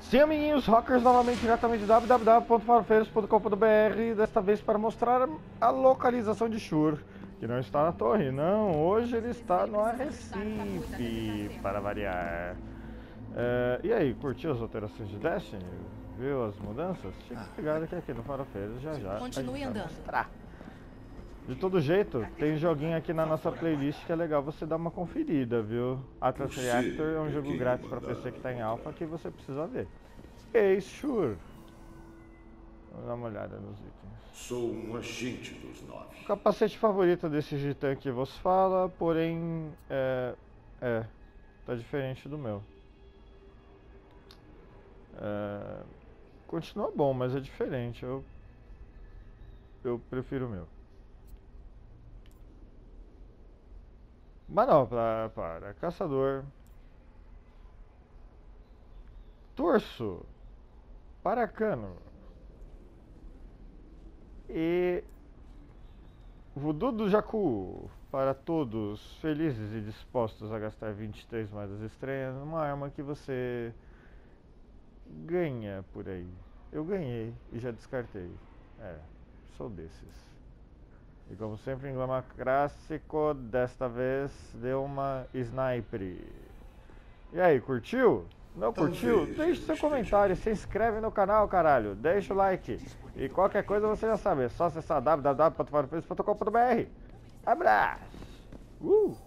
Sim, amiguinhos, rockers, novamente diretamente de www.farofeiros.com.br, desta vez para mostrar a localização de Shur, que não está na torre, não, hoje ele está no Arrecife, para variar. E aí, curtiu as alterações de Destiny? Viu as mudanças? Fique ligado que aqui no Farofeiros já já Continue a gente vai andando. mostrar. De todo jeito, tem joguinho aqui na nossa playlist que é legal você dar uma conferida, viu? Atlas Reactor é um jogo grátis para PC que está em alpha que você precisa ver. Ei, Shur. Vamos dar uma olhada nos itens. Sou um agente dos 9. O capacete favorito desse Gitan que vos fala, porém, tá diferente do meu. Continua bom, mas é diferente. Eu prefiro o meu. Manopla para caçador. Torso para cano. E Voodoo do Jacu para todos felizes e dispostos a gastar 23 moedas estranhas numa arma que você ganha por aí. Eu ganhei e já descartei. Sou desses. E como sempre em Glama Clássico, desta vez deu uma sniper. E aí, curtiu? Não curtiu? Deixe seu comentário, se inscreve no canal, caralho. Deixa o like. E qualquer coisa você já sabe, é só acessar www.farofeiros.com.br. Abraço!